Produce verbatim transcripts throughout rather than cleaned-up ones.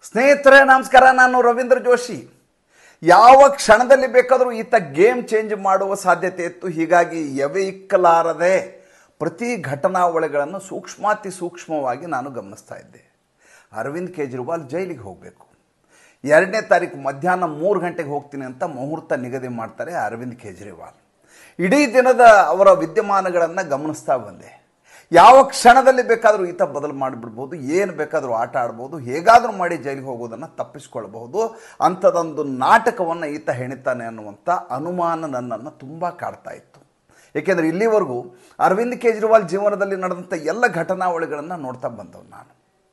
ಸ್ನೇಹಿತರೆ ನಮಸ್ಕಾರ, ನಾನು ರವೀಂದ್ರ ಜೋಶಿ. ಯಾವ ಕ್ಷಣದಲ್ಲಿ ಬೇಕಾದರೂ ಈತ ಗೇಮ್ ಚೇಂಜ್ ಮಾಡುವ ಸಾಧ್ಯತೆ ಇತ್ತು. ಹೀಗಾಗಿ ಎವೆಯಿಕ್ಕಲಾರದೆ ಪ್ರತಿ ಘಟನಾವಳಿಗಳನ್ನು ಸೂಕ್ಷ್ಮಾತಿ ಸೂಕ್ಷ್ಮವಾಗಿ ನಾನು ಗಮನಿಸ್ತಾ ಇದ್ದೆ. ಅರವಿಂದ್ ಕೇಜ್ರಿವಾಲ್ ಜೈಲಿಗೆ ಹೋಗಬೇಕು, ಎರಡನೇ ತಾರೀಕು ಮಧ್ಯಾಹ್ನ ಮೂರು ಗಂಟೆಗೆ ಹೋಗ್ತೀನಿ ಅಂತ ಮುಹೂರ್ತ ನಿಗದಿ ಮಾಡ್ತಾರೆ ಅರವಿಂದ್ ಕೇಜ್ರಿವಾಲ್. ಇಡೀ ದಿನದ ಅವರ ವಿದ್ಯಮಾನಗಳನ್ನು ಗಮನಿಸ್ತಾ ಬಂದೆ. ಯಾವ ಕ್ಷಣದಲ್ಲಿ ಬೇಕಾದರೂ ಈತ ಬದಲು ಮಾಡಿಬಿಡ್ಬೋದು, ಏನು ಬೇಕಾದರೂ ಆಟ ಆಡ್ಬೋದು, ಹೇಗಾದರೂ ಮಾಡಿ ಜೈಲಿಗೆ ಹೋಗೋದನ್ನು ತಪ್ಪಿಸ್ಕೊಳ್ಬಹುದು. ಅಂಥದ್ದೊಂದು ನಾಟಕವನ್ನು ಈತ ಹೆಣಿತಾನೆ ಅನ್ನುವಂಥ ಅನುಮಾನ ನನ್ನನ್ನು ತುಂಬ ಕಾಡ್ತಾ ಇತ್ತು. ಏಕೆಂದರೆ ಇಲ್ಲಿವರೆಗೂ ಅರವಿಂದ್ ಕೇಜ್ರಿವಾಲ್ ಜೀವನದಲ್ಲಿ ನಡೆದಂಥ ಎಲ್ಲ ಘಟನಾವಳಿಗಳನ್ನು ನೋಡ್ತಾ ಬಂದವು ನಾನು.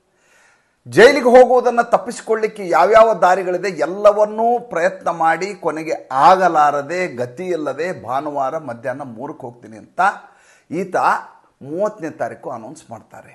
ಜೈಲಿಗೆ ಹೋಗುವುದನ್ನು ತಪ್ಪಿಸಿಕೊಳ್ಳಿಕ್ಕೆ ಯಾವ್ಯಾವ ದಾರಿಗಳಿದೆ ಎಲ್ಲವನ್ನೂ ಪ್ರಯತ್ನ ಮಾಡಿ ಕೊನೆಗೆ ಆಗಲಾರದೆ ಗತಿಯಿಲ್ಲದೆ ಭಾನುವಾರ ಮಧ್ಯಾಹ್ನ ಮೂರಕ್ಕೆ ಹೋಗ್ತೀನಿ ಅಂತ ಈತ ಮೂವತ್ತನೇ ತಾರೀಕು ಅನೌನ್ಸ್ ಮಾಡ್ತಾರೆ.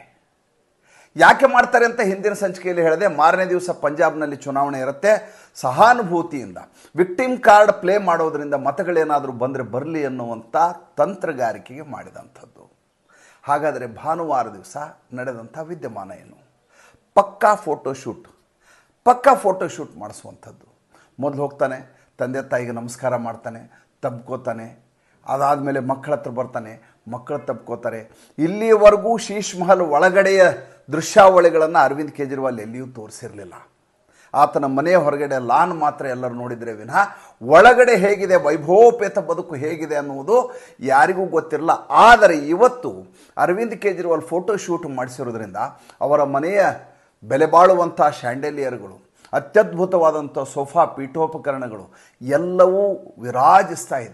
ಯಾಕೆ ಮಾಡ್ತಾರೆ ಅಂತ ಹಿಂದಿನ ಸಂಚಿಕೆಯಲ್ಲಿ ಹೇಳಿದೆ. ಮಾರನೇ ದಿವಸ ಪಂಜಾಬ್ನಲ್ಲಿ ಚುನಾವಣೆ ಇರುತ್ತೆ. ಸಹಾನುಭೂತಿಯಿಂದ ವಿಕ್ಟಿಮ್ ಕಾರ್ಡ್ ಪ್ಲೇ ಮಾಡೋದರಿಂದ ಮತಗಳೇನಾದರೂ ಬಂದರೆ ಬರಲಿ ಅನ್ನುವಂಥ ತಂತ್ರಗಾರಿಕೆಗೆ ಮಾಡಿದಂಥದ್ದು. ಹಾಗಾದರೆ ಭಾನುವಾರ ದಿವಸ ನಡೆದಂಥ ವಿದ್ಯಮಾನ ಏನು? ಪಕ್ಕಾ ಫೋಟೋಶೂಟ್ ಪಕ್ಕಾ ಫೋಟೋಶೂಟ್ ಮಾಡಿಸುವಂಥದ್ದು. ಮೊದಲು ಹೋಗ್ತಾನೆ, ತಂದೆ ತಾಯಿಗೆ ನಮಸ್ಕಾರ ಮಾಡ್ತಾನೆ, ತಬ್ಕೋತಾನೆ. ಅದಾದಮೇಲೆ ಮಕ್ಕಳ ಹತ್ರ ಬರ್ತಾನೆ, ಮಕ್ಕಳು ತಬ್ಕೋತಾರೆ. ಇಲ್ಲಿಯವರೆಗೂ ಶೀಶ್ ಮಹಲ್ ಒಳಗಡೆಯ ದೃಶ್ಯಾವಳಿಗಳನ್ನು ಅರವಿಂದ್ ಕೇಜ್ರಿವಾಲ್ ಎಲ್ಲಿಯೂ ತೋರಿಸಿರಲಿಲ್ಲ. ಆತನ ಮನೆಯ ಹೊರಗಡೆ ಲಾನ್ ಮಾತ್ರ ಎಲ್ಲರೂ ನೋಡಿದರೆ ವಿನಃ ಒಳಗಡೆ ಹೇಗಿದೆ, ವೈಭವೋಪೇತ ಬದುಕು ಹೇಗಿದೆ ಅನ್ನುವುದು ಯಾರಿಗೂ ಗೊತ್ತಿರಲ್ಲ. ಆದರೆ ಇವತ್ತು ಅರವಿಂದ್ ಕೇಜ್ರಿವಾಲ್ ಫೋಟೋಶೂಟ್ ಮಾಡಿಸಿರೋದ್ರಿಂದ ಅವರ ಮನೆಯ ಬೆಲೆ ಬಾಳುವಂಥ ಶ್ಯಾಂಡೇಲಿಯರ್ಗಳು, ಅತ್ಯದ್ಭುತವಾದಂಥ ಸೋಫಾ ಪೀಠೋಪಕರಣಗಳು ಎಲ್ಲವೂ ವಿರಾಜಿಸ್ತಾ ಇದ್ವು.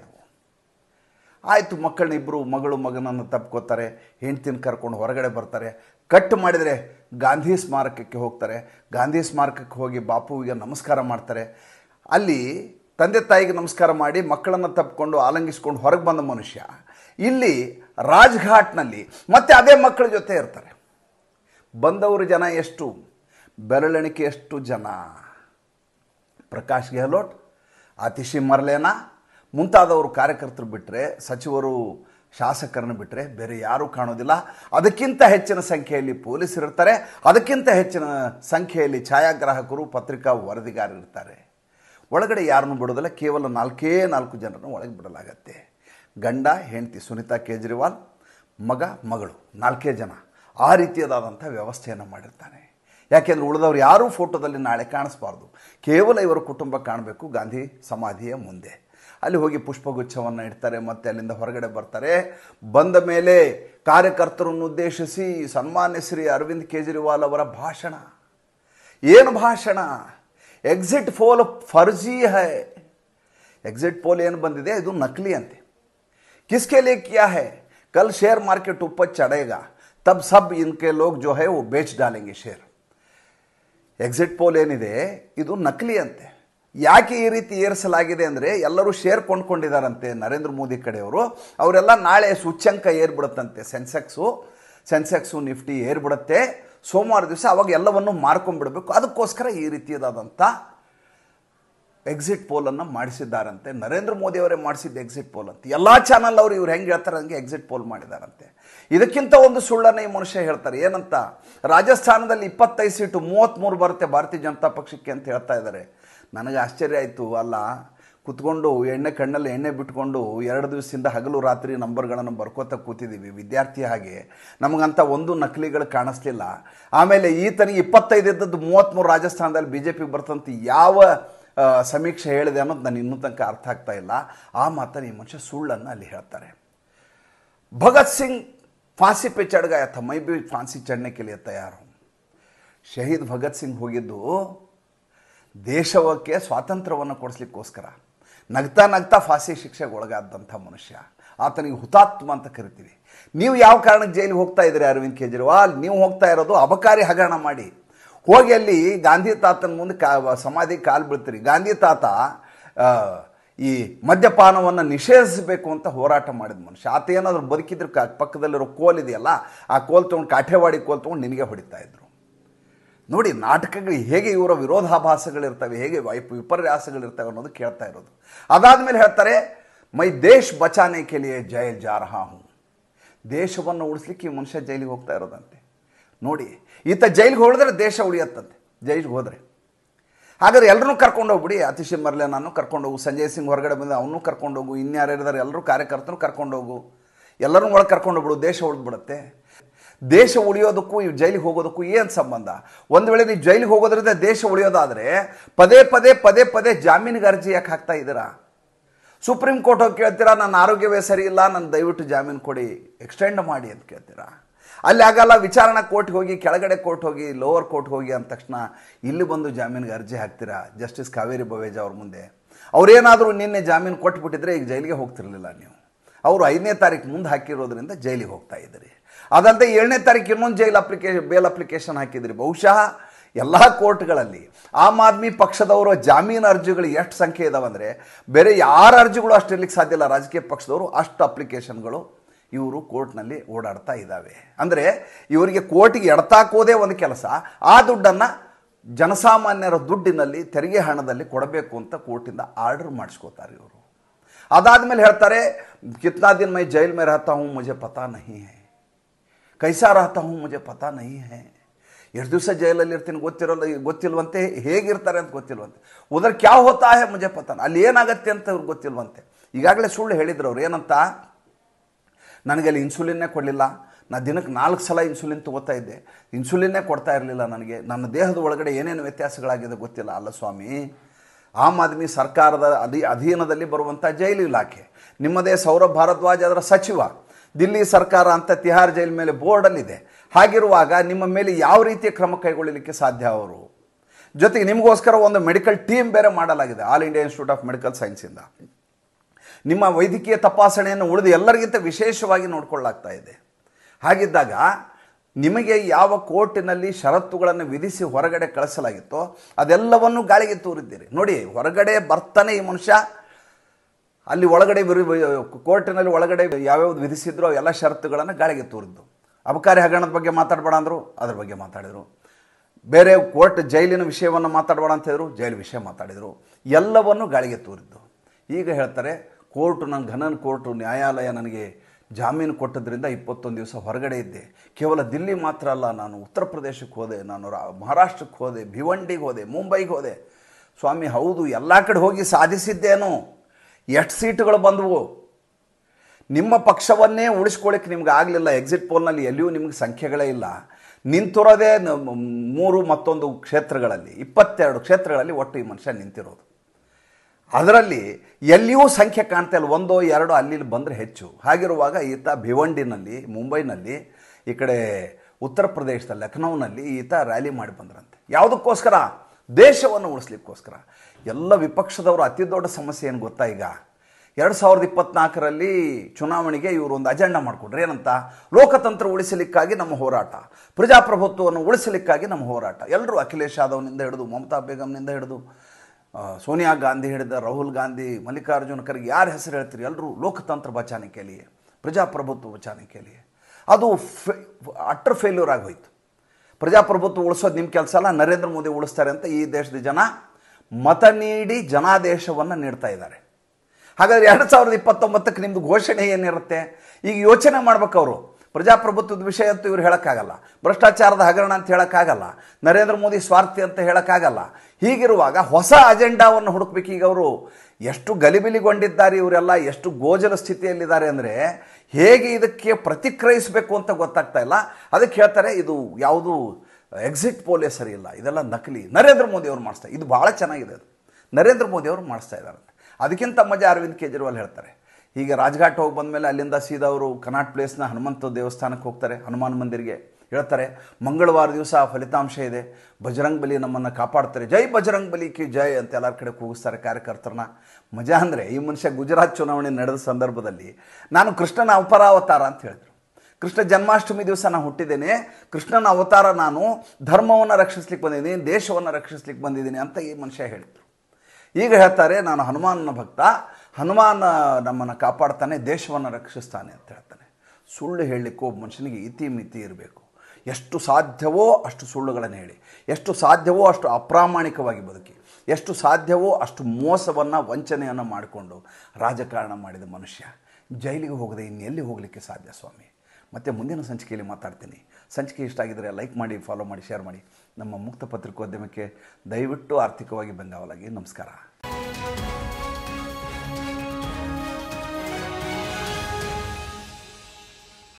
ಆಯಿತು, ಮಕ್ಕಳನ್ನ ಇಬ್ಬರು ಮಗಳು ಮಗನನ್ನು ತಪ್ಕೋತಾರೆ, ಹೆಂಡ್ತಿನ ಕರ್ಕೊಂಡು ಹೊರಗಡೆ ಬರ್ತಾರೆ. ಕಟ್ ಮಾಡಿದರೆ ಗಾಂಧಿ ಸ್ಮಾರಕಕ್ಕೆ ಹೋಗ್ತಾರೆ. ಗಾಂಧಿ ಸ್ಮಾರಕಕ್ಕೆ ಹೋಗಿ ಬಾಪುವಿಗೆ ನಮಸ್ಕಾರ ಮಾಡ್ತಾರೆ. ಅಲ್ಲಿ ತಂದೆ ತಾಯಿಗೆ ನಮಸ್ಕಾರ ಮಾಡಿ ಮಕ್ಕಳನ್ನು ತಪ್ಪಿಕೊಂಡು ಆಲಂಗಿಸ್ಕೊಂಡು ಹೊರಗೆ ಬಂದ ಮನುಷ್ಯ ಇಲ್ಲಿ ರಾಜ್ಘಾಟ್ನಲ್ಲಿ ಮತ್ತೆ ಅದೇ ಮಕ್ಕಳ ಜೊತೆ ಇರ್ತಾರೆ. ಬಂದವರು ಜನ ಎಷ್ಟು? ಬೆರಳೆಣಿಕೆ ಎಷ್ಟು ಜನ. ಪ್ರಕಾಶ್ ಗೆಹ್ಲೋಟ್, ಆತಿಶಿ ಮರ್ಲೇನಾ ಮುಂತಾದವರು ಕಾರ್ಯಕರ್ತರು ಬಿಟ್ಟರೆ, ಸಚಿವರು ಶಾಸಕರನ್ನು ಬಿಟ್ಟರೆ ಬೇರೆ ಯಾರೂ ಕಾಣೋದಿಲ್ಲ. ಅದಕ್ಕಿಂತ ಹೆಚ್ಚಿನ ಸಂಖ್ಯೆಯಲ್ಲಿ ಪೊಲೀಸರಿರ್ತಾರೆ. ಅದಕ್ಕಿಂತ ಹೆಚ್ಚಿನ ಸಂಖ್ಯೆಯಲ್ಲಿ ಛಾಯಾಗ್ರಾಹಕರು, ಪತ್ರಿಕಾ ವರದಿಗಾರರು ಇರ್ತಾರೆ. ಒಳಗಡೆ ಯಾರನ್ನು ಬಿಡೋದಿಲ್ಲ, ಕೇವಲ ನಾಲ್ಕೇ ನಾಲ್ಕು ಜನರನ್ನು ಒಳಗೆ ಬಿಡಲಾಗತ್ತೆ. ಗಂಡ, ಹೆಂಡತಿ ಸುನೀತಾ ಕೇಜ್ರಿವಾಲ್, ಮಗ, ಮಗಳು, ನಾಲ್ಕೇ ಜನ. ಆ ರೀತಿಯಾದಂಥ ವ್ಯವಸ್ಥೆಯನ್ನು ಮಾಡಿರ್ತಾನೆ. ಯಾಕೆಂದರೆ ಉಳಿದವರು ಯಾರೂ ಫೋಟೋದಲ್ಲಿ ನಾಳೆ ಕಾಣಿಸ್ಬಾರ್ದು, ಕೇವಲ ಇವರ ಕುಟುಂಬ ಕಾಣಬೇಕು ಗಾಂಧಿ ಸಮಾಧಿಯ ಮುಂದೆ. ಅಲ್ಲಿ ಹೋಗಿ ಪುಷ್ಪಗುಚ್ಛವನ್ನು ಇಡ್ತಾರೆ, ಮತ್ತು ಅಲ್ಲಿಂದ ಹೊರಗಡೆ ಬರ್ತಾರೆ. ಬಂದ ಮೇಲೆ ಕಾರ್ಯಕರ್ತರನ್ನು ಉದ್ದೇಶಿಸಿ ಸನ್ಮಾನ್ಯ ಶ್ರೀ ಅರವಿಂದ್ ಕೇಜ್ರಿವಾಲ್ ಅವರ ಭಾಷಣ. ಏನು ಭಾಷಣ? ಎಕ್ಸಿಟ್ ಪೋಲ್ ಫರ್ಜಿ ಹೈ. ಎಕ್ಸಿಟ್ ಪೋಲ್ ಏನು ಬಂದಿದೆ ಇದು ನಕಲಿ ಅಂತೆ. ಕಿಸ್ಕೆ ಲಿಯೇ ಕಿಯಾ ಹೈ? ಕಲ್ ಶೇರ್ ಮಾರ್ಕೆಟ್ ऊपर चढ़ेगा तब सब इनके लोग जो है वो बेच डालेंगे शेयर. ಎಕ್ಸಿಟ್ ಪೋಲ್ ಏನಿದೆ ಇದು ನಕಲಿ ಅಂತೆ. ಯಾಕೆ ಈ ರೀತಿ ಏರಿಸಲಾಗಿದೆ ಅಂದರೆ ಎಲ್ಲರೂ ಶೇರ್ ಕೊಂಡ್ಕೊಂಡಿದ್ದಾರಂತೆ ನರೇಂದ್ರ ಮೋದಿ ಕಡೆಯವರು. ಅವರೆಲ್ಲ ನಾಳೆ ಸೂಚ್ಯಂಕ ಏರ್ಬಿಡುತ್ತಂತೆ. ಸೆನ್ಸೆಕ್ಸು ಸೆನ್ಸೆಕ್ಸು ನಿಫ್ಟಿ ಏರ್ಬಿಡುತ್ತೆ ಸೋಮವಾರ ದಿವಸ. ಅವಾಗ ಎಲ್ಲವನ್ನು ಮಾರ್ಕೊಂಡ್ಬಿಡಬೇಕು. ಅದಕ್ಕೋಸ್ಕರ ಈ ರೀತಿಯಾದಂಥ ಎಕ್ಸಿಟ್ ಪೋಲನ್ನು ಮಾಡಿಸಿದ್ದಾರಂತೆ. ನರೇಂದ್ರ ಮೋದಿ ಅವರೇ ಮಾಡಿಸಿದ್ದು ಎಕ್ಸಿಟ್ ಪೋಲ್ ಅಂತ. ಎಲ್ಲ ಚಾನಲ್ ಅವರು ಇವ್ರು ಹೆಂಗೆ ಹೇಳ್ತಾರೆ ಹಂಗೆ ಎಕ್ಸಿಟ್ ಪೋಲ್ ಮಾಡಿದಾರಂತೆ. ಇದಕ್ಕಿಂತ ಒಂದು ಸುಳ್ಳನ್ನು ಈ ಮನುಷ್ಯ ಹೇಳ್ತಾರೆ. ಏನಂತ? ರಾಜಸ್ಥಾನದಲ್ಲಿ ಇಪ್ಪತ್ತೈದು ಸೀಟು ಮೂವತ್ತ್ಮೂರು ಬರುತ್ತೆ ಭಾರತೀಯ ಜನತಾ ಪಕ್ಷಕ್ಕೆ ಅಂತ ಹೇಳ್ತಾ ಇದ್ದಾರೆ. ನನಗೆ ಆಶ್ಚರ್ಯ ಆಯಿತು. ಅಲ್ಲ, ಕುತ್ಕೊಂಡು ಎಣ್ಣೆ ಕಣ್ಣಲ್ಲಿ ಎಣ್ಣೆ ಬಿಟ್ಕೊಂಡು ಎರಡು ದಿವಸದಿಂದ ಹಗಲು ರಾತ್ರಿ ನಂಬರ್ಗಳನ್ನು ಬರ್ಕೋತಾ ಕೂತಿದ್ದೀವಿ ವಿದ್ಯಾರ್ಥಿ ಹಾಗೆ. ನಮಗಂತ ಒಂದು ನಕಲಿಗಳು ಕಾಣಿಸ್ಲಿಲ್ಲ. ಆಮೇಲೆ ಈತನಿಗೆ ಇಪ್ಪತ್ತೈದು ಇದ್ದದ್ದು ಮೂವತ್ತ್ಮೂರು ರಾಜಸ್ಥಾನದಲ್ಲಿ ಬಿ ಜೆ ಪಿಗೆ ಬರ್ತಂತ ಯಾವ ಸಮೀಕ್ಷೆ ಹೇಳಿದೆ ಅನ್ನೋದು ನಾನು ಇನ್ನೂ ತನಕ ಅರ್ಥ ಆಗ್ತಾ ಇಲ್ಲ. ಆ ಮಾತನ್ನು ಈ ಮನುಷ್ಯ ಸುಳ್ಳನ್ನು ಅಲ್ಲಿ ಹೇಳ್ತಾರೆ. ಭಗತ್ ಸಿಂಗ್ फांसी पे चढ़ गया था, मैं भी फांसी चढ़ने के लिए तैयार हूँ. ಶಹೀದ್ ಭಗತ್ ಸಿಂಗ್ ಹೋಗಿದ್ದು ದೇಶಕ್ಕೆ ಸ್ವಾತಂತ್ರ್ಯವನ್ನು ಕೊಡಿಸ್ಲಿಕ್ಕೋಸ್ಕರ. ನಗ್ತಾ ನಗ್ತಾ ಫಾಸಿ ಶಿಕ್ಷೆಗೆ ಒಳಗಾದಂಥ ಮನುಷ್ಯ. ಆತನಿಗೆ ಹುತಾತ್ಮ ಅಂತ ಕರಿತೀವಿ. ನೀವು ಯಾವ ಕಾರಣಕ್ಕೆ ಜೈಲಿಗೆ ಹೋಗ್ತಾ ಇದ್ದೀರಿ ಅರವಿಂದ್ ಕೇಜ್ರಿವಾಲ್? ನೀವು ಹೋಗ್ತಾ ಇರೋದು ಅಬಕಾರಿ ಹಗರಣ ಮಾಡಿ. ಹೋಗಿ ಅಲ್ಲಿ ಗಾಂಧಿ ತಾತನ ಮುಂದೆ ಕಾ ಸಮಾಧಿ ಕಾಲು ಬೀಳ್ತೀರಿ. ಗಾಂಧಿ ತಾತ ಈ ಮದ್ಯಪಾನವನ್ನು ನಿಷೇಧಿಸಬೇಕು ಅಂತ ಹೋರಾಟ ಮಾಡಿದ ಮನುಷ್ಯ. ಆತ ಏನಾದರೂ ಬದುಕಿದ್ರೆ ಕ ಪಕ್ಕದಲ್ಲಿರೋ ಕೋಲ್ ಇದೆಯಲ್ಲ, ಆ ಕೋಲ್ ತೊಗೊಂಡು ಕಾಠೇವಾಡಿ ಕೋಲ್ ತೊಗೊಂಡು ನಿನಗೆ ಹೊಡಿತಾ ಇದ್ರು. ನೋಡಿ ನಾಟಕಗಳು ಹೇಗೆ ಇವರ ವಿರೋಧಾಭಾಸಗಳಿರ್ತವೆ, ಹೇಗೆ ವೈಪ್ ವಿಪರ್ಯಾಸಗಳಿರ್ತವೆ ಅನ್ನೋದು ಕೇಳ್ತಾ ಇರೋದು. ಅದಾದಮೇಲೆ ಹೇಳ್ತಾರೆ, ಮೈ ದೇಶ್ ಬಚಾನೆ ಕೆ ಲಿಯೇ ಜೈಲ್ ಜಾ ರಹಾ ಹೂಂ. ದೇಶವನ್ನು ಉಳಿಸ್ಲಿಕ್ಕೆ ಈ ಮನುಷ್ಯ ಜೈಲಿಗೆ ಹೋಗ್ತಾ ಇರೋದಂತೆ. ನೋಡಿ, ಈತ ಜೈಲಿಗೆ ಹೋಳಿದ್ರೆ ದೇಶ ಉಳಿಯತ್ತಂತೆ. ಜೈಲಿಗೆ ಹೋದರೆ ಹಾಗಾದ್ರೆ ಎಲ್ಲರೂ ಕರ್ಕೊಂಡು ಹೋಗ್ಬಿಡಿ, ಅತಿಶಿ ಮರ್ಲೆ ನಾನು ಕರ್ಕೊಂಡು ಹೋಗು, ಸಂಜಯ್ ಸಿಂಗ್ ಹೊರಗಡೆ ಬಂದ ಅವನು ಕರ್ಕೊಂಡು ಹೋಗು, ಇನ್ಯಾರು ಇದ್ದಾರೆ ಎಲ್ಲರೂ ಕಾರ್ಯಕರ್ತರು ಕರ್ಕೊಂಡು ಹೋಗು, ಎಲ್ಲರೂ ಒಳಗೆ ಕರ್ಕೊಂಡು ಹೋಗ್ಬಿಡು, ದೇಶ ಉಳಿದ್ಬಿಡುತ್ತೆ. ದೇಶ ಉಳಿಯೋದಕ್ಕೂ ಈ ಜೈಲಿಗೆ ಹೋಗೋದಕ್ಕೂ ಏನು ಸಂಬಂಧ? ಒಂದು ವೇಳೆ ನೀವು ಜೈಲಿಗೆ ಹೋಗೋದ್ರಿಂದ ದೇಶ ಉಳಿಯೋದಾದರೆ ಪದೇ ಪದೇ ಪದೇ ಪದೇ ಜಾಮೀನಿಗೆ ಅರ್ಜಿ ಯಾಕೆ ಹಾಕ್ತಾ ಇದ್ದೀರಾ? ಸುಪ್ರೀಂ ಕೋರ್ಟ್ ಹೋಗಿ ಕೇಳ್ತೀರಾ ನನ್ನ ಆರೋಗ್ಯವೇ ಸರಿ ಇಲ್ಲ, ನನ್ನ ದಯವಿಟ್ಟು ಜಾಮೀನು ಕೊಡಿ, ಎಕ್ಸ್ಟೆಂಡ್ ಮಾಡಿ ಅಂತ ಕೇಳ್ತೀರಾ. ಅಲ್ಲಿ ಆಗಲ್ಲ, ವಿಚಾರಣಾ ಕೋರ್ಟ್ಗೆ ಹೋಗಿ, ಕೆಳಗಡೆ ಕೋರ್ಟ್ ಹೋಗಿ, ಲೋವರ್ ಕೋರ್ಟ್ ಹೋಗಿ ಅಂದ ತಕ್ಷಣ ಇಲ್ಲಿ ಬಂದು ಜಾಮೀನಿಗೆ ಅರ್ಜಿ ಹಾಕ್ತೀರಾ ಜಸ್ಟಿಸ್ ಕಾವೇರಿ ಬವೇಜ ಅವ್ರ ಮುಂದೆ. ಅವರೇನಾದರೂ ನಿನ್ನೆ ಜಾಮೀನು ಕೊಟ್ಬಿಟ್ಟಿದ್ರೆ ಈಗ ಜೈಲಿಗೆ ಹೋಗ್ತಿರ್ಲಿಲ್ಲ ನೀವು. ಅವರು ಐದನೇ ತಾರೀಕು ಮುಂದೆ ಹಾಕಿರೋದ್ರಿಂದ ಜೈಲಿಗೆ ಹೋಗ್ತಾ ಇದ್ದೀರಿ. ಅದಲ್ಲದೆ ಏಳನೇ ತಾರೀಕು ಇನ್ನೊಂದು ಜೈಲ್ ಅಪ್ಲಿಕೇಶನ್ ಬೇಲ್ ಅಪ್ಲಿಕೇಶನ್ ಹಾಕಿದ್ರಿ. ಬಹುಶಃ ಎಲ್ಲ ಕೋರ್ಟ್ಗಳಲ್ಲಿ ಆಮ್ ಆದ್ಮಿ ಪಕ್ಷದವರು ಜಾಮೀನು ಅರ್ಜಿಗಳು ಎಷ್ಟು ಸಂಖ್ಯೆ ಇದಾವಂದರೆ ಬೇರೆ ಯಾರ ಅರ್ಜಿಗಳು ಅಷ್ಟು ಇರ್ಲಿಕ್ಕೆ ಸಾಧ್ಯ ಇಲ್ಲ. ರಾಜಕೀಯ ಪಕ್ಷದವರು ಅಷ್ಟು ಅಪ್ಲಿಕೇಶನ್ಗಳು ಇವರು ಕೋರ್ಟ್ನಲ್ಲಿ ಓಡಾಡ್ತಾ ಇದ್ದಾವೆ. ಅಂದರೆ ಇವರಿಗೆ ಕೋರ್ಟಿಗೆ ಎಡತಾಕೋದೇ ಒಂದು ಕೆಲಸ, ಆ ದುಡ್ಡನ್ನು ಜನಸಾಮಾನ್ಯರ ದುಡ್ಡಿನಲ್ಲಿ ತೆರಿಗೆ ಹಣದಲ್ಲಿ ಕೊಡಬೇಕು ಅಂತ ಕೋರ್ಟಿಂದ ಆರ್ಡರ್ ಮಾಡಿಸ್ಕೋತಾರೆ ಇವರು. ಅದಾದಮೇಲೆ ಹೇಳ್ತಾರೆ ಕಿತ್ನಾ ದಿನ ಮೈ ಜೈಲ್ ಮೇ ರಹತಾ ಹೂँ ಮುझे ಪತಾ नहीं है, ಕೈಸಾ ರಹತಾ ಹೂँ ಮುझे ಪತಾ नहीं है. ಎಷ್ಟು ದಿವಸ ಜೈಲಲ್ಲಿ ಇರ್ತೀನಿ ಗೊತ್ತಿರೋಲ್ಲ, ಗೊತ್ತಿಲ್ವಂತೆ, ಹೇಗಿರ್ತಾರೆ ಅಂತ ಗೊತ್ತಿಲ್ವಂತೆ. ಉದರ್ ಕ್ಯಾ ಹೋತಾ ಹೇ ಮುझे ಪತಾ, ಅಲ್ಲಿ ಏನಾಗತ್ತೆ ಅಂತ ಅವ್ರಿಗೆ ಗೊತ್ತಿಲ್ವಂತೆ. ಈಗಾಗಲೇ ಸುಳ್ಳು ಹೇಳಿದ್ರು ಅವ್ರು. ಏನಂತ, ನನಗೆ ಅಲ್ಲಿ ಇನ್ಸುಲಿನ್ನೇ ಕೊಡಲಿಲ್ಲ, ನಾನು ದಿನಕ್ಕೆ ನಾಲ್ಕು ಸಲ ಇನ್ಸುಲಿನ್ ತೊಗೋತಾ ಇದ್ದೆ, ಇನ್ಸುಲಿನ್ನೇ ಕೊಡ್ತಾ ಇರಲಿಲ್ಲ ನನಗೆ, ನನ್ನ ದೇಹದ ಒಳಗಡೆ ಏನೇನು ವ್ಯತ್ಯಾಸಗಳಾಗಿದೆ ಗೊತ್ತಿಲ್ಲ. ಅಲ್ಲ ಸ್ವಾಮಿ, ಆಮ್ ಆದ್ಮಿ ಸರ್ಕಾರದ ಅಧೀ ಅಧೀನದಲ್ಲಿ ಬರುವಂಥ ಜೈಲು ಇಲಾಖೆ, ನಿಮ್ಮದೇ ಸೌರಭ್ ಭಾರದ್ವಾಜ್ ಅದರ ಸಚಿವ, ದಿಲ್ಲಿ ಸರ್ಕಾರ ಅಂತ ತಿಹಾರ್ ಜೈಲ್ ಮೇಲೆ ಬೋರ್ಡಲ್ಲಿದೆ. ಹಾಗಿರುವಾಗ ನಿಮ್ಮ ಮೇಲೆ ಯಾವ ರೀತಿಯ ಕ್ರಮ ಕೈಗೊಳ್ಳಲಿಕ್ಕೆ ಸಾಧ್ಯ ಅವರು? ಜೊತೆಗೆ ನಿಮಗೋಸ್ಕರ ಒಂದು ಮೆಡಿಕಲ್ ಟೀಮ್ ಬೇರೆ ಮಾಡಲಾಗಿದೆ all India institute of medical ಸೈನ್ಸಿಂದ. ನಿಮ್ಮ ವೈದ್ಯಕೀಯ ತಪಾಸಣೆಯನ್ನು ಉಳಿದು ಎಲ್ಲರಿಗಿಂತ ವಿಶೇಷವಾಗಿ ನೋಡ್ಕೊಳ್ಳಾಗ್ತಾ ಇದೆ. ಹಾಗಿದ್ದಾಗ ನಿಮಗೆ ಯಾವ ಕೋರ್ಟಿನಲ್ಲಿ ಷರತ್ತುಗಳನ್ನು ವಿಧಿಸಿ ಹೊರಗಡೆ ಕಳಿಸಲಾಗಿತ್ತೋ ಅದೆಲ್ಲವನ್ನು ಗಾಳಿಗೆ ತೂರಿದ್ದೀರಿ. ನೋಡಿ, ಹೊರಗಡೆ ಬರ್ತಾನೆ ಈ ಮನುಷ್ಯ, ಅಲ್ಲಿ ಒಳಗಡೆ ಕೋರ್ಟಿನಲ್ಲಿ ಒಳಗಡೆ ಯಾವ್ಯಾವ್ದು ವಿಧಿಸಿದ್ರು ಎಲ್ಲ ಷರತ್ತುಗಳನ್ನು ಗಾಳಿಗೆ ತೂರಿದ್ದು. ಅಬಕಾರಿ ಹಗರಣದ ಬಗ್ಗೆ ಮಾತಾಡಬೇಡ ಅಂದರು, ಅದ್ರ ಬಗ್ಗೆ ಮಾತಾಡಿದರು. ಬೇರೆ ಕೋರ್ಟ್ ಜೈಲಿನ ವಿಷಯವನ್ನು ಮಾತಾಡಬೇಡ ಅಂತ ಹೇಳಿದ್ರು, ಜೈಲು ವಿಷಯ ಮಾತಾಡಿದರು. ಎಲ್ಲವನ್ನು ಗಾಳಿಗೆ ತೂರಿದ್ದು. ಈಗ ಹೇಳ್ತಾರೆ ಕೋರ್ಟು, ನನ್ನ ಘನನ್ ಕೋರ್ಟು ನ್ಯಾಯಾಲಯ ನನಗೆ ಜಾಮೀನು ಕೊಟ್ಟದ್ರಿಂದ ಇಪ್ಪತ್ತೊಂದು ದಿವಸ ಹೊರಗಡೆ ಇದ್ದೆ. ಕೇವಲ ದಿಲ್ಲಿ ಮಾತ್ರ ಅಲ್ಲ, ನಾನು ಉತ್ತರ ಪ್ರದೇಶಕ್ಕೆ ಹೋದೆ, ನಾನು ರಾ ಮಹಾರಾಷ್ಟ್ರಕ್ಕೆ ಹೋದೆ, ಭಿವಂಡಿಗೆ ಹೋದೆ, ಮುಂಬೈಗೆ ಹೋದೆ. ಸ್ವಾಮಿ ಹೌದು, ಎಲ್ಲ ಕಡೆ ಹೋಗಿ ಸಾಧಿಸಿದ್ದೇನು? ಎಷ್ಟು ಸೀಟುಗಳು ಬಂದವು? ನಿಮ್ಮ ಪಕ್ಷವನ್ನೇ ಉಳಿಸ್ಕೊಳ್ಳಿಕ್ಕೆ ನಿಮ್ಗೆ ಆಗಲಿಲ್ಲ. ಎಕ್ಸಿಟ್ ಪೋಲ್ನಲ್ಲಿ ಎಲ್ಲಿಯೂ ನಿಮ್ಗೆ ಸಂಖ್ಯೆಗಳೇ ಇಲ್ಲ. ನಿಂತಿರೋದೇ ಮೂರು ಮತ್ತೊಂದು ಕ್ಷೇತ್ರಗಳಲ್ಲಿ, ಇಪ್ಪತ್ತೆರಡು ಕ್ಷೇತ್ರಗಳಲ್ಲಿ ಒಟ್ಟು ಈ ಮನುಷ್ಯ ನಿಂತಿರೋದು. ಅದರಲ್ಲಿ ಎಲ್ಲಿಯೂ ಸಂಖ್ಯೆ ಕಾಣ್ತಾ ಇಲ್ಲ, ಒಂದೋ ಎರಡೋ ಅಲ್ಲಿ ಬಂದರೆ ಹೆಚ್ಚು. ಹಾಗಿರುವಾಗ ಈತ ಭಿವಂಡಿನಲ್ಲಿ, ಮುಂಬೈನಲ್ಲಿ, ಈ ಕಡೆ ಉತ್ತರ ಪ್ರದೇಶದ ಲಖನೌನಲ್ಲಿ ಈತ ರ್ಯಾಲಿ ಮಾಡಿ ಬಂದ್ರಂತೆ. ಯಾವುದಕ್ಕೋಸ್ಕರ? ದೇಶವನ್ನು ಉಳಿಸ್ಲಿಕ್ಕೋಸ್ಕರ. ಎಲ್ಲ ವಿಪಕ್ಷದವರು ಅತಿ ದೊಡ್ಡ ಸಮಸ್ಯೆ ಏನು ಗೊತ್ತಾ? ಈಗ ಎರಡು ಸಾವಿರದ ಇಪ್ಪತ್ನಾಲ್ಕರಲ್ಲಿ ಚುನಾವಣೆಗೆ ಇವರು ಒಂದು ಅಜೆಂಡಾ ಮಾಡಿಕೊಂಡ್ರು. ಏನಂತ? ಲೋಕತಂತ್ರ ಉಳಿಸಲಿಕ್ಕಾಗಿ ನಮ್ಮ ಹೋರಾಟ, ಪ್ರಜಾಪ್ರಭುತ್ವವನ್ನು ಉಳಿಸಲಿಕ್ಕಾಗಿ ನಮ್ಮ ಹೋರಾಟ. ಎಲ್ಲರೂ ಅಖಿಲೇಶ್ ಯಾದವ್ನಿಂದ ಹಿಡಿದು, ಮಮತಾ ಬೇಗಮ್ನಿಂದ ಹಿಡಿದು, ಸೋನಿಯಾ ಗಾಂಧಿ ಹಿಡಿದ, ರಾಹುಲ್ ಗಾಂಧಿ, ಮಲ್ಲಿಕಾರ್ಜುನ ಖರ್ಗೆ, ಯಾರ ಹೆಸರು ಹೇಳ್ತೀರಿ ಎಲ್ಲರೂ ಲೋಕತಂತ್ರ ಬಚಾನೆ ಕೇಳಿಯೇ, ಪ್ರಜಾಪ್ರಭುತ್ವ ಬಚಾನೆ ಕೇಳಿಯೇ. ಅದು ಫೆ ಅಟ್ರ್ ಫೇಲ್ಯೂರ್ ಆಗೋಯ್ತು. ಪ್ರಜಾಪ್ರಭುತ್ವ ಉಳಿಸೋದು ನಿಮ್ಮ ಕೆಲಸ ಅಲ್ಲ, ನರೇಂದ್ರ ಮೋದಿ ಉಳಿಸ್ತಾರೆ ಅಂತ ಈ ದೇಶದ ಜನ ಮತ ನೀಡಿ ಜನಾದೇಶವನ್ನು ನೀಡ್ತಾ ಇದ್ದಾರೆ. ಹಾಗಾದರೆ ಎರಡು ಸಾವಿರದ ಇಪ್ಪತ್ತೊಂಬತ್ತಕ್ಕೆ ನಿಮ್ಮದು ಘೋಷಣೆ ಏನಿರುತ್ತೆ? ಈಗ ಯೋಚನೆ ಮಾಡ್ಬೇಕು ಅವರು. ಪ್ರಜಾಪ್ರಭುತ್ವದ ವಿಷಯ ಅಂತೂ ಇವ್ರು ಹೇಳೋಕ್ಕಾಗಲ್ಲ, ಭ್ರಷ್ಟಾಚಾರದ ಹಗರಣ ಅಂತ ಹೇಳೋಕ್ಕಾಗಲ್ಲ, ನರೇಂದ್ರ ಮೋದಿ ಸ್ವಾರ್ಥಿ ಅಂತ ಹೇಳೋಕ್ಕಾಗಲ್ಲ. ಹೀಗಿರುವಾಗ ಹೊಸ ಅಜೆಂಡಾವನ್ನು ಹುಡುಕ್ಬೇಕು. ಈಗ ಅವರು ಎಷ್ಟು ಗಲಿಬಿಲಿಗೊಂಡಿದ್ದಾರೆ ಇವರೆಲ್ಲ, ಎಷ್ಟು ಗೋಜಲ ಸ್ಥಿತಿಯಲ್ಲಿದ್ದಾರೆ ಅಂದರೆ ಹೇಗೆ ಇದಕ್ಕೆ ಪ್ರತಿಕ್ರಿಯಿಸಬೇಕು ಅಂತ ಗೊತ್ತಾಗ್ತಾ ಇಲ್ಲ. ಅದಕ್ಕೆ ಹೇಳ್ತಾರೆ ಇದು ಯಾವುದು ಎಕ್ಸಿಟ್ ಪೋಲೇ ಸರಿ ಇಲ್ಲ, ಇದೆಲ್ಲ ನಕಲಿ, ನರೇಂದ್ರ ಮೋದಿ ಅವರು ಮಾಡಿಸ್ತಾರೆ. ಇದು ಭಾಳ ಚೆನ್ನಾಗಿದೆ, ಅದು ನರೇಂದ್ರ ಮೋದಿ ಅವರು ಮಾಡಿಸ್ತಾ ಇದ್ದಾರಂತೆ. ಅದಕ್ಕಿಂತ ಮಜಾ ಅರವಿಂದ್ ಕೇಜ್ರಿವಾಲ್ ಹೇಳ್ತಾರೆ. ಈಗ ರಾಜ್ಘಾಟ್ ಹೋಗಿ ಬಂದಮೇಲೆ ಅಲ್ಲಿಂದ ಸೀದಾ ಅವರು ಕನಾಟ್ ಪ್ಲೇಸ್ನ ಹನುಮಂತ ದೇವಸ್ಥಾನಕ್ಕೆ ಹೋಗ್ತಾರೆ, ಹನುಮಾನ್ ಮಂದಿರ್ಗೆ. ಹೇಳ್ತಾರೆ ಮಂಗಳವಾರ ದಿವಸ ಫಲಿತಾಂಶ ಇದೆ, ಬಜರಂಗ್ ಬಲಿ ನಮ್ಮನ್ನು ಕಾಪಾಡ್ತಾರೆ, ಜೈ ಬಜರಂಗ್ ಬಲಿ ಕಿ ಜೈ ಅಂತ ಎಲ್ಲರ ಕಡೆ ಕೂಗಿಸ್ತಾರೆ ಕಾರ್ಯಕರ್ತರನ್ನ. ಮಜಾ ಅಂದರೆ ಈ ಮನುಷ್ಯ ಗುಜರಾತ್ ಚುನಾವಣೆ ನಡೆದ ಸಂದರ್ಭದಲ್ಲಿ ನಾನು ಕೃಷ್ಣನ ಅಪರಾವತಾರ ಅಂತ ಹೇಳಿದ್ರು. ಕೃಷ್ಣ ಜನ್ಮಾಷ್ಟಮಿ ದಿವಸ ನಾನು ಹುಟ್ಟಿದ್ದೇನೆ, ಕೃಷ್ಣನ ಅವತಾರ, ನಾನು ಧರ್ಮವನ್ನು ರಕ್ಷಿಸ್ಲಿಕ್ಕೆ ಬಂದಿದ್ದೀನಿ, ದೇಶವನ್ನು ರಕ್ಷಿಸ್ಲಿಕ್ಕೆ ಬಂದಿದ್ದೀನಿ ಅಂತ ಈ ಮನುಷ್ಯ ಹೇಳಿದ್ರು. ಈಗ ಹೇಳ್ತಾರೆ ನಾನು ಹನುಮಾನನ ಭಕ್ತ, ಹನುಮಾನ ನಮ್ಮನ್ನು ಕಾಪಾಡ್ತಾನೆ, ದೇಶವನ್ನು ರಕ್ಷಿಸ್ತಾನೆ ಅಂತ ಹೇಳ್ತಾನೆ. ಸುಳ್ಳು ಹೇಳಲಿಕ್ಕೆ ಒಬ್ಬ ಮನುಷ್ಯನಿಗೆ ಇತಿ ಮಿತಿ ಇರಬೇಕು. ಎಷ್ಟು ಸಾಧ್ಯವೋ ಅಷ್ಟು ಸುಳ್ಳುಗಳನ್ನು ಹೇಳಿ, ಎಷ್ಟು ಸಾಧ್ಯವೋ ಅಷ್ಟು ಅಪ್ರಾಮಾಣಿಕವಾಗಿ ಬದುಕಿ, ಎಷ್ಟು ಸಾಧ್ಯವೋ ಅಷ್ಟು ಮೋಸವನ್ನು, ವಂಚನೆಯನ್ನು ಮಾಡಿಕೊಂಡು ರಾಜಕಾರಣ ಮಾಡಿದ ಮನುಷ್ಯ ಜೈಲಿಗೆ ಹೋಗದೆ ಇನ್ನೆಲ್ಲಿ ಹೋಗಲಿಕ್ಕೆ ಸಾಧ್ಯ ಸ್ವಾಮಿ? ಮತ್ತು ಮುಂದಿನ ಸಂಚಿಕೆಯಲ್ಲಿ ಮಾತಾಡ್ತೀನಿ. ಸಂಚಿಕೆ ಇಷ್ಟ ಆಗಿದ್ದರೆ ಲೈಕ್ ಮಾಡಿ, ಫಾಲೋ ಮಾಡಿ, ಶೇರ್ ಮಾಡಿ. ನಮ್ಮ ಮುಕ್ತ ಪತ್ರಿಕೋದ್ಯಮಕ್ಕೆ ದಯವಿಟ್ಟು ಆರ್ಥಿಕವಾಗಿ ಬೆಂಗಾವಲಾಗಿ. ನಮಸ್ಕಾರ.